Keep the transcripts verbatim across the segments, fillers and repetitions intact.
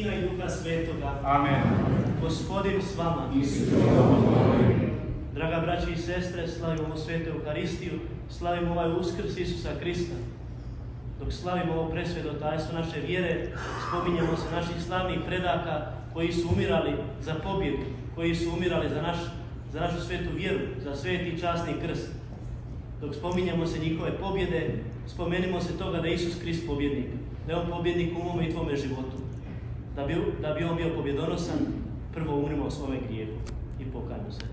Sina i Duha Svetoga. Amen. Gospodin s vama. Draga braći i sestre, slavimo Svetu Euharistiju, slavimo ovaj Uskrs Isusa Krista. Dok slavimo ovo presveto tajstvo naše vjere, spominjemo se naših slavnih predaka koji su umirali za pobjedu, koji su umirali za, naš, za našu svetu vjeru, za sveti i časni krst. Dok spominjemo se njihove pobjede, spomenimo se toga da je Isus Krist pobjednik, da je on pobjednik u mome i tvome životu. Da bi, da bi on bio pobjedonosan, prvo umrimo o svome grijehu i pokajmo se.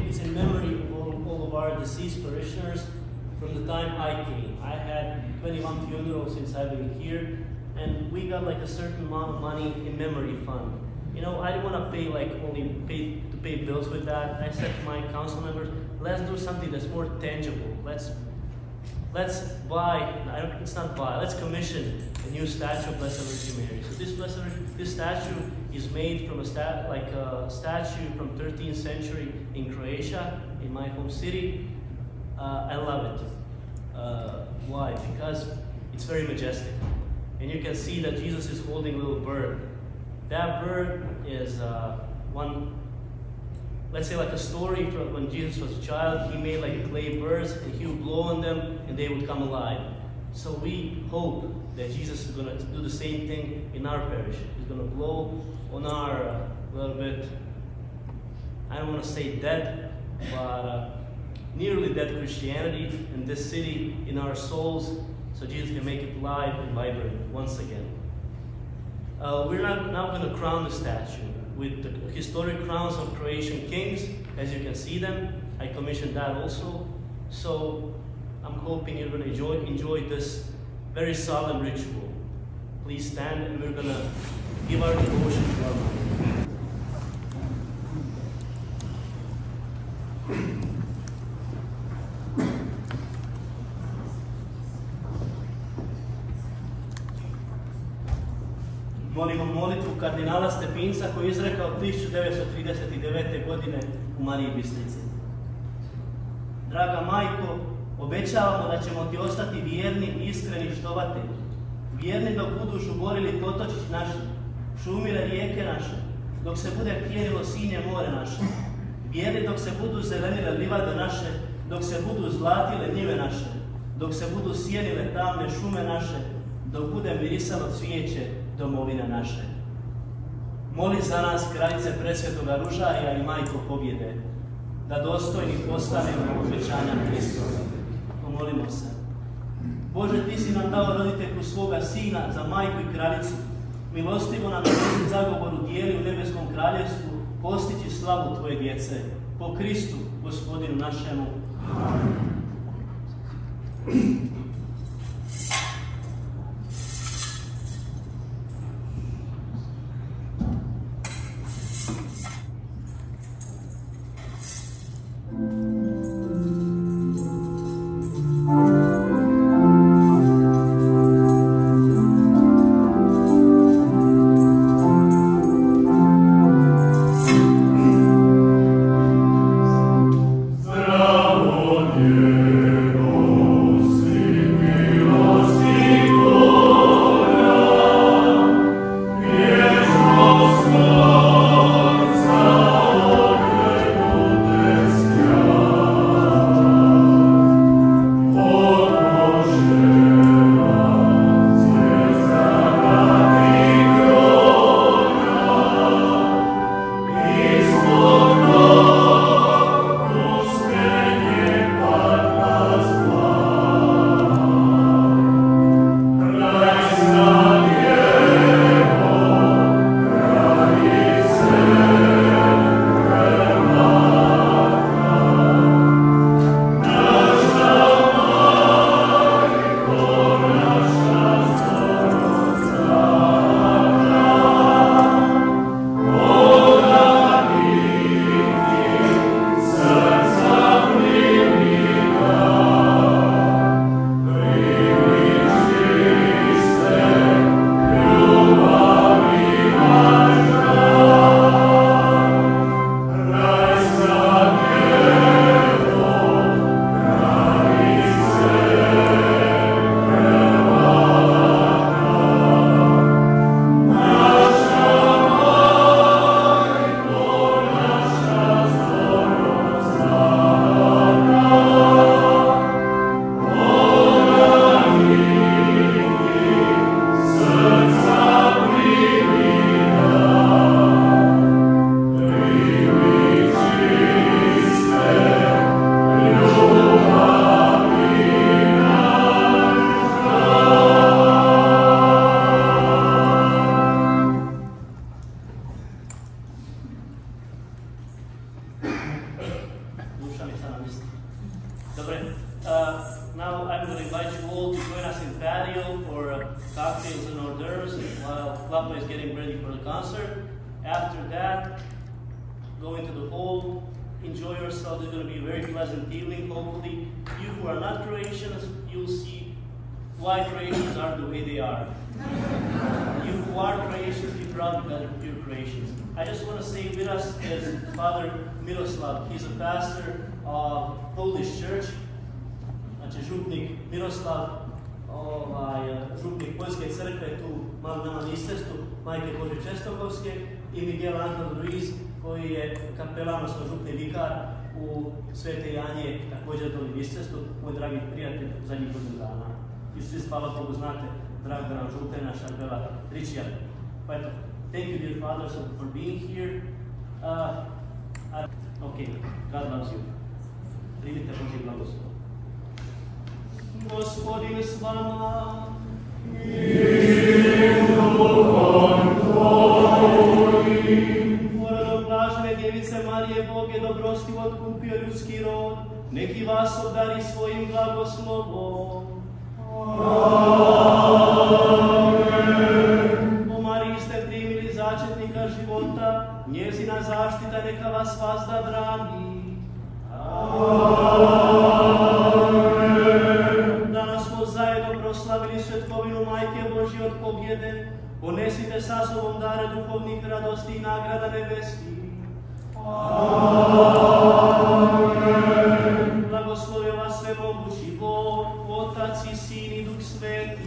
it's in memory of all, all of our deceased parishioners from the time I came. I had twenty-one funerals since I've been here, and we got like a certain amount of money in memory fund. You know, I didn't want to pay like only pay to pay bills with that. I said to my council members, let's do something that's more tangible. Let's let's buy. I don't, it's not buy. Let's commission a new statue of Blessed Virgin Mary. So this Blessed this statue is made from a stat like a statue from thirteenth century in Croatia, in my home city. Uh, I love it. Uh, why? Because it's very majestic, and you can see that Jesus is holding a little bird. That bird is uh, one, let's say like a story from when Jesus was a child. He made like clay birds and he would blow on them and they would come alive. So we hope that Jesus is going to do the same thing in our parish. He's going to blow on our uh, little bit, I don't want to say dead, but uh, nearly dead Christianity in this city, in our souls, so Jesus can make it live and vibrant once again. Uh, we're not, now going to crown the statue with the historic crowns of Croatian kings, as you can see them. I commissioned that also. So I'm hoping you're going to enjoy, enjoy this very solemn ritual. Please stand, and we're going to give our devotion to our Mother. Molimo molitvu kardinala Stepinca koji je izrekao tisuću devetsto trideset devete. godine u Mariji Bistrici. Draga majko, obećavamo da ćemo ti ostati vjerni i iskreni štovatelji. Vjerni dok budu žuborili potočić naši, šumile rijeke naše, dok se bude pjenilo sinje more naše. Vjerni dok se budu zelenile livade naše, dok se budu zlatile njive naše, dok se budu sjenile tamne šume naše, dok bude mirisalo cvijeće domovine naše. Moli za nas, kraljice presvetoga ružarija i majko pobjede, da dostojni postanemo obećanja Hristova. Pomolimo se. Bože, ti si nam dao roditeljku svoga sina za majku i kraljicu. Milostivo nam na zagovoru dijeli u nebeskom kraljevstvu postići slavu tvoje djece. Po Kristu, Gospodinu našemu. Amen. Zdravo niebo si Dobre. Uh, now I'm going to invite you all to join us in patio for uh, cocktails and hors d'oeuvres while Klapa is getting ready for the concert. After that, go into the hall, enjoy yourself. It's going to be a very pleasant evening, hopefully. You who are not Croatians, you'll see why Croatians are the way they are. You who are Croatians, be proud because you're Croatians. I just want to say with us is Father Miroslav. He's a pastor of Polish Church. Znači, župnik Miroslav, ovaj, župnik Poljske crkve, tu malo nama nistestu, Majke Božje Čestokovske, i Miguel Angel Ruiz, koji je kapelan, odnosno župni vikar u Svete Janje, također doli nistestu, moj dragi prijatelj zadnjih godinu dana. I svi, hvala Bogu, znate, drago nam župe naša bela Ričija. Pa eto, thank you, dear fathers, for being here. Uh, I, okay, God loves you. Primite Božji blagoslov. Gospodin s vama. I duhom tvojim. Porodom blažene Djevice Marije, Bog je dobrostivo otkupio ljudski rod. Neki vas obdari svojim blagoslovom. Amen. O Mariji ste primili začetnika života, njezina zaštita neka vas vazda brani. Amen. Danas smo zajedno proslavili svetkovinu Majke Božje od pobjede. Ponesite sa sobom dare duhovnih radosti i nagrada nebeskih. Amen. Blagoslovio vas svemogući Bog, Otac i Sin i Duh Sveti.